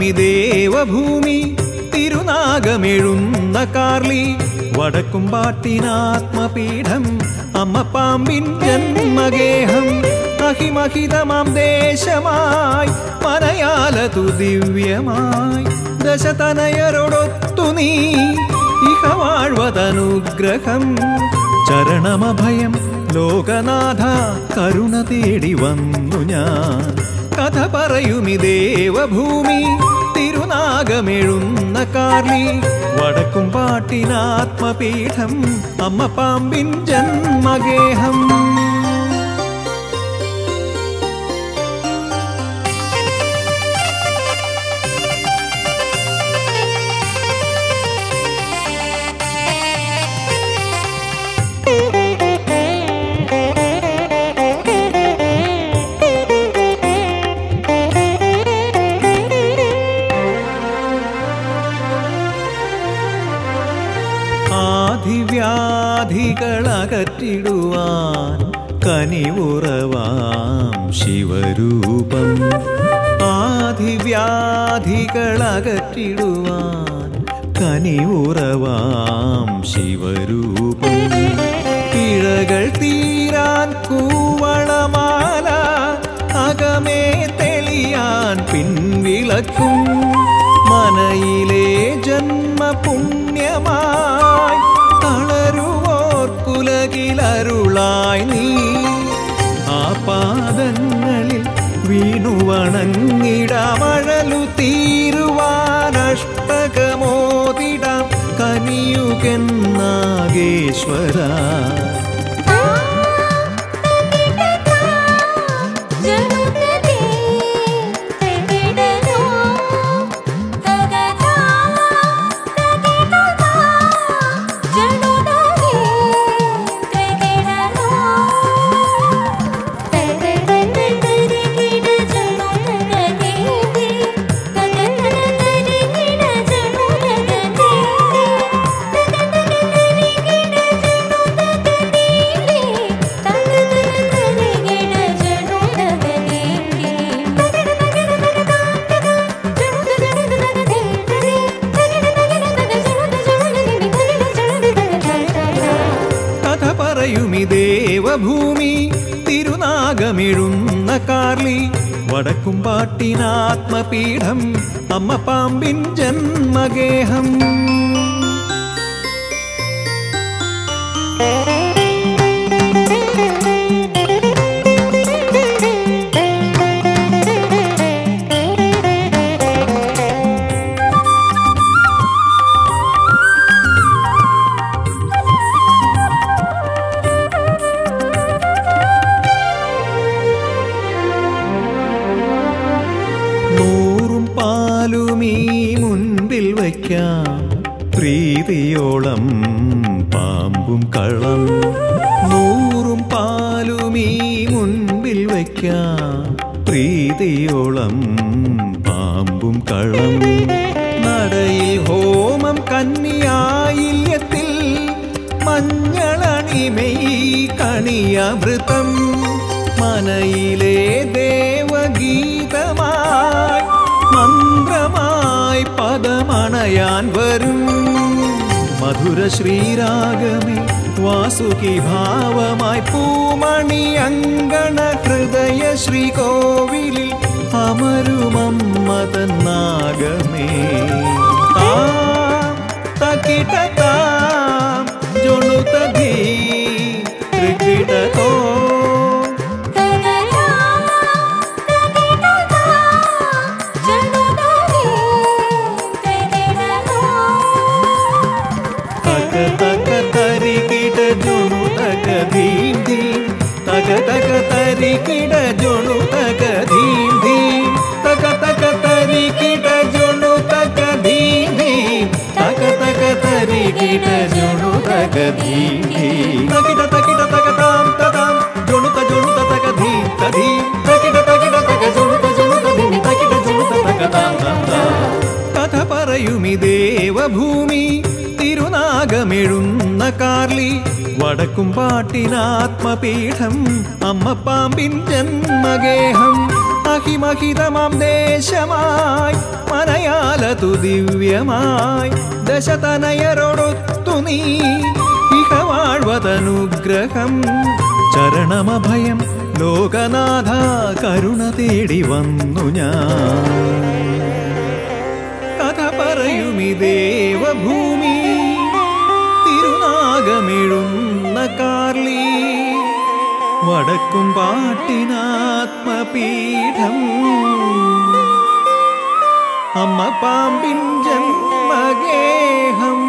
പറയുമി Devbhoomi തിരുനാഗമെഴുന്ന Carly വടക്കുംപാട്ടിനാത്മപീഠം അമ്മ പാമ്പിൻ ജന്മഗേഹം അഹിമഹിതമാം ദേശമായി മനയാലതു ദിവ്യമായി ദശതനയരോടൊത്തു നീ ഇഹ വാഴ്വതനുഗ്രഹം ചരണമഭയം ലോകനാഥ കരുണ തേടി വന്നു ഞാൻ കഥ പറയുമി ദേവഭൂമി തിരുനാഗമെഴുന്ന കാർലി വടക്കുംപാട്ടിനാത്മപീഠം അമ്മ പാമ്പിൻ ജന്മഗേഹം ആദിവ്യാധികളകറ്റിടുവാൻ കനിവുറവാം ശിവരൂപം ആദിവ്യാധികളകറ്റിടുവാൻ കനിവുറവാം ശിവരൂപം പിഴകൾ തീരാൻ കൂവളമാല അകമേ തെളിയാൻ പിൻവിളക്കും മനയിലെ ജന്മപുണ്യമായി തളരുവോർക്കുലകിലരുളായി നീ ആ പാദങ്ങളിൽ വീണു വണങ്ങിടാമഴലു തീരുവാനഷ്ടകമോതിടാം കനിയുകെന്നാഗേശ്വര ദേവഭൂമി തിരുനാഗമെഴുന്ന കാർലി വടക്കുംപാട്ടിനാത്മപീഠം അമ്മ പാമ്പിൻ ജന്മഗേഹം മുൻപിൽ വയ്ക്കാം പ്രീതിയോളം പാമ്പും കള്ളം നൂറും പാലുമീ മുൻപിൽ വയ്ക്കാം പ്രീതിയോളം പാമ്പും കള്ളം നടയിൽ ഹോമം കന്യായില്യത്തിൽ മഞ്ഞളണിമെയ് കണിയാമൃതം മനയിലെ ദേവഗീതമായി മന്ത്രമായി പദമണയാൻ വരും മധുര ശ്രീരാഗമേ വാസുകി ഭാവമായി പൂമണി അങ്കണ ഹൃദയ ശ്രീകോവിലിൽ അമരുമമ്മതൻ നാഗമേ തകിടതാം ജൊണുതധീ ത്രികിടതോ തക തക തരികിട ജൊണു തക ധീം ധീം തക തക തരികിട ജൊണു തക ധീം ധീം തക തക തരികിട ജൊണു തക ധീം ധീം തകിട തകിട തക താം തതാം ജൊണു തക ധീം തധീം തകിട തകിട തക ജൊണു ധീം തകിട ജൊണു തക താം താം താം കഥ പറയുമി ദേവഭൂമി തിരുനാഗമെഴുന്ന കാർലി വടക്കുംപാട്ടിനാത്മപീഠം അമ്മ പാമ്പിൻ ജന്മഗേഹം അഹിമഹിതമാം ദേശമായി മനയ വരതു ദിവ്യമായി ദശതനയരോടൊത്തു നീ ഇഹ വാഴ്വതനുഗ്രഹം ചരണമഭയം ലോകനാഥ കരുണ തേടി വന്നു ഞാൻ കഥ പറയുമി ദേവഭൂമി തിരുനാഗമെഴുന്ന കാർലി വടക്കും പാട്ടിനാത്മപീഠം അമ്മ പാമ്പിൻ ജന്മഗേഹം